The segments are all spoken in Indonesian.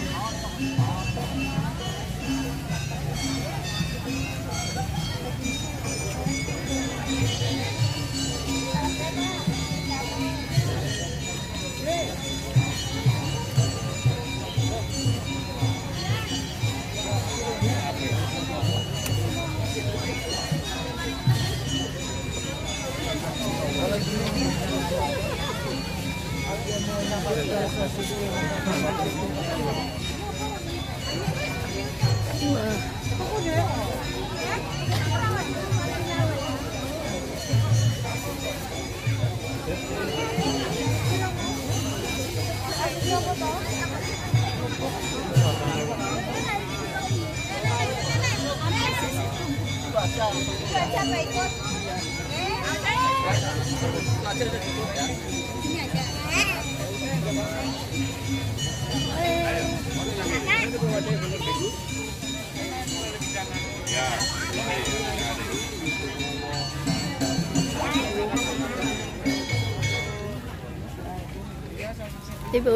Ibu.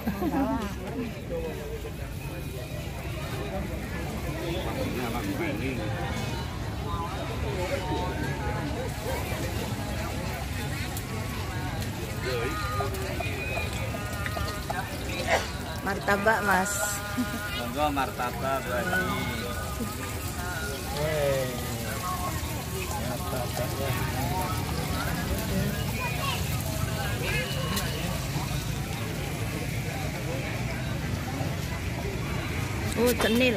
Martabak, Mas. Monggo martabak bagi. Oh, cenil.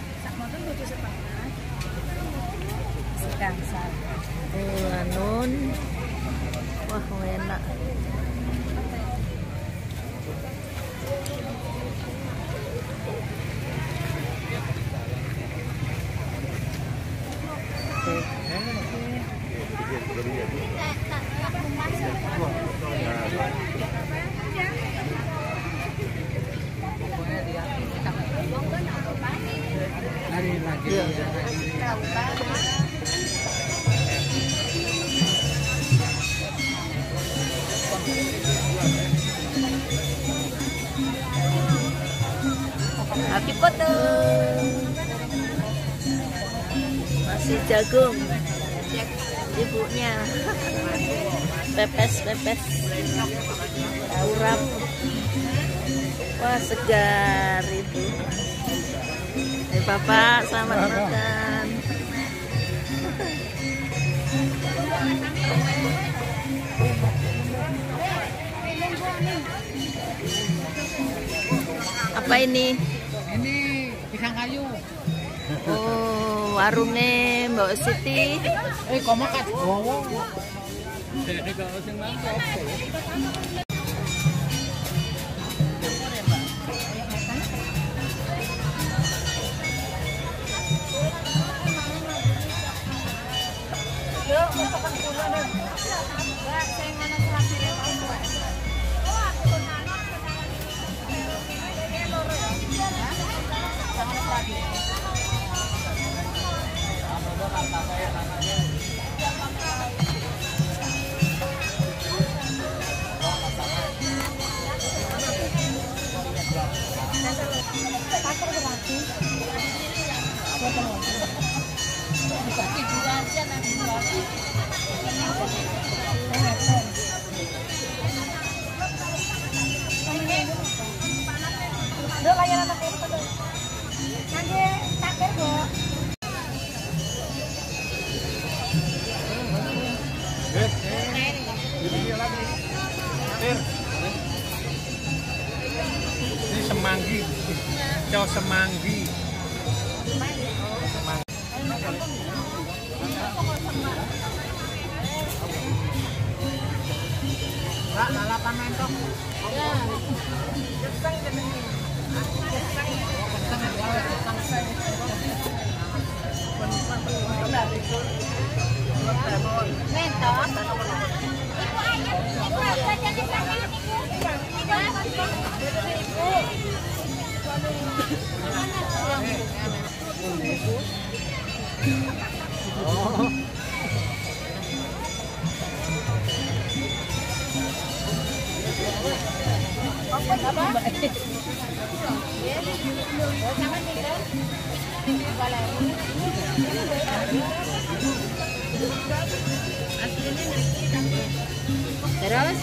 Oh, anun. Wah, enak. Happy foto. Masih jagung. Ibunya. Pepes. Urap. Wah, segar itu. Bapak, selamat makan. Apa ini? Ini pisang kayu. Oh, warungnya Mbak Siti. Kok makan? Wow. Layanan apa itu? Nanti takir, Bu. Ini semanggi. Cow semanggi. Kak, lalapan mentok. Ya. Apa? Terus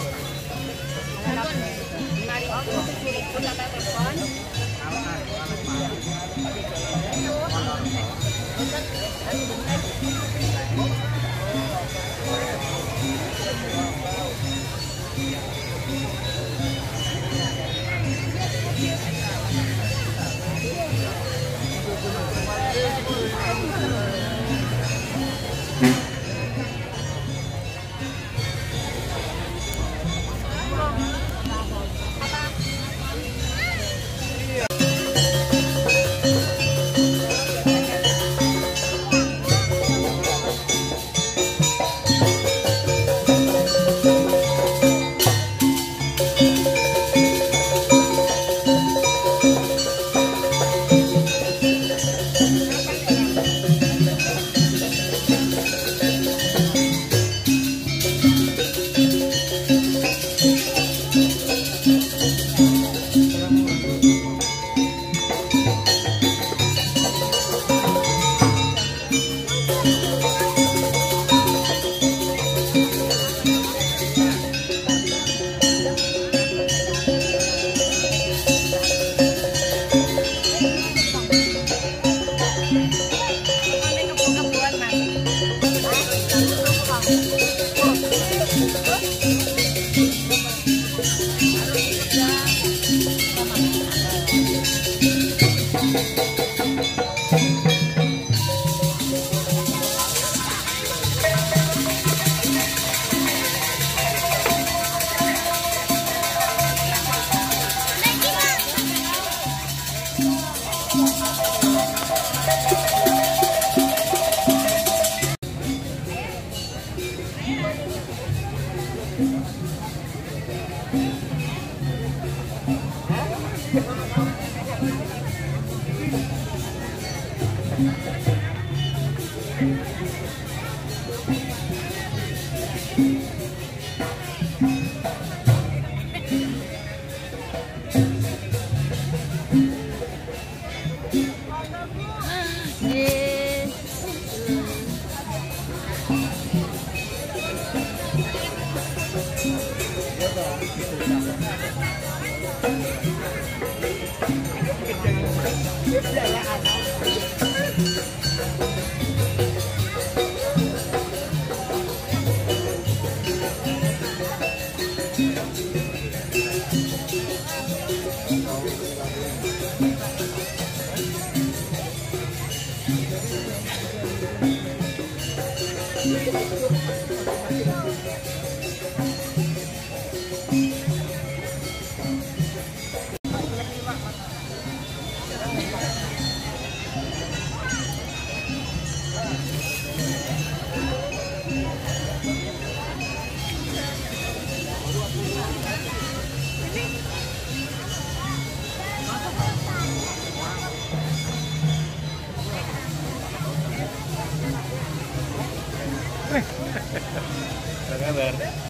Apa kabar?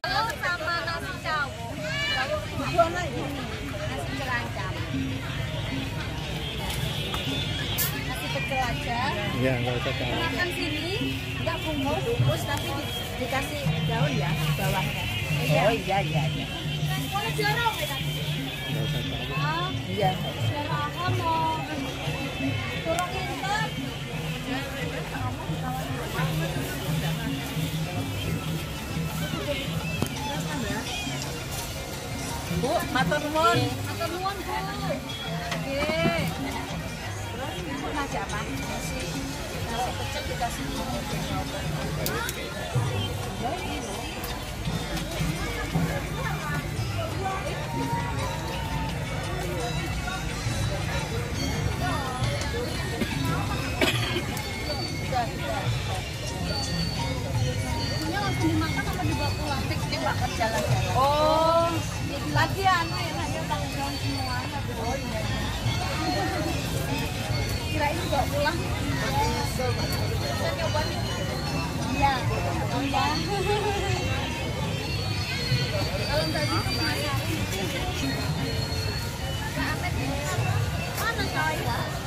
Sama nasi cawo. Nasi celancap. Nasi pecel aja. Iya, nggak usah tahu. Makan sini nggak bungkus tapi dikasih daun ya bawahnya. Oh iya. Mau jorong ya? Nggak usah tahu. Iya. Jorong mau jorong intet. Bu, matur nuwun. Matur nuwun, Bu. Nggih. Terus ibu nasi apa? Nasi pecel dikasih Ini langsung dimakan apa dibawa pulang? Dimakan jalan-jalan. Oh, tadi anaknya tanggung semua. Oh iya. Kirain dibawa pulang. Kita coba nih. Iya. Oh ya. Kalau tadi tuh penasaran. Mana kau ya?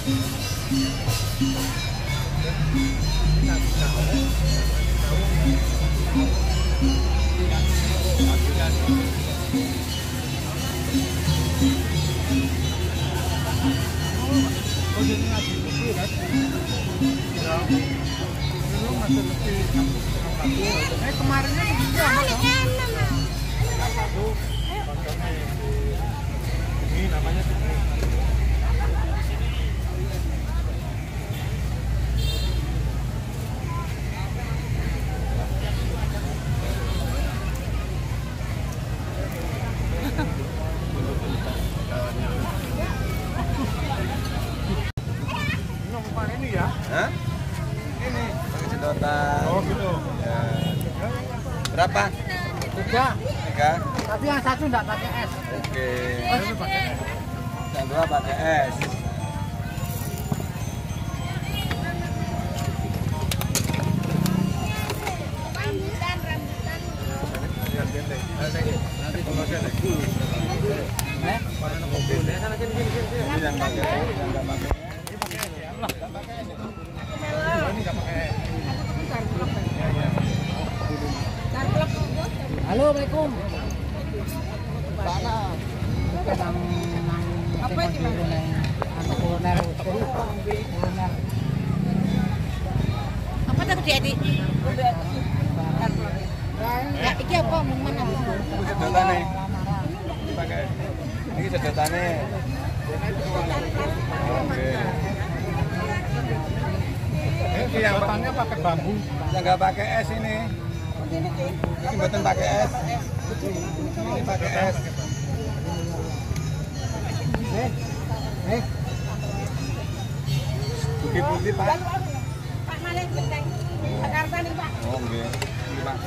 Oh, jadi lagi lebih kan? Ya. Dulu masih lebih kemarinnya begitu ini namanya ini ya? Hah? Ini. Pakai sedotan. Oh gitu. Ya. Berapa? 3. 3. Tapi yang satu enggak pakai es. Oke. Ini pakai es. Yang 2 pakai es. Nanti kalau saya ini yang pakai es, yang nggak pakai es. Halo, Assalamualaikum. Apa itu? Apa tak jadi? Ya, iki apa mana? Sedotane. Pakai. Ini sedotane. Oke. Ini yang batangnya pakai bambu. Yang nggak pakai es ini. Ini buatan pakai es. Ini pakai es. Putih-putih Pak. Pak Malik Benteng. Jakarta nih, Pak. Oh, nggih. Ini Pak.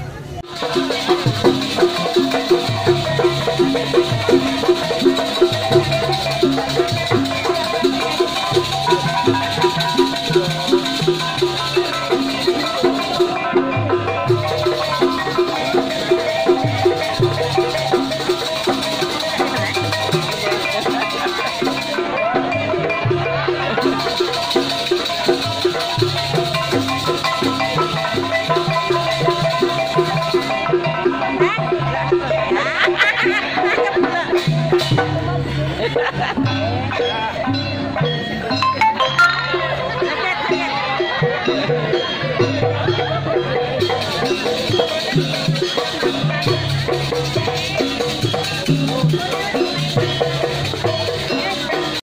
Ha ha ha!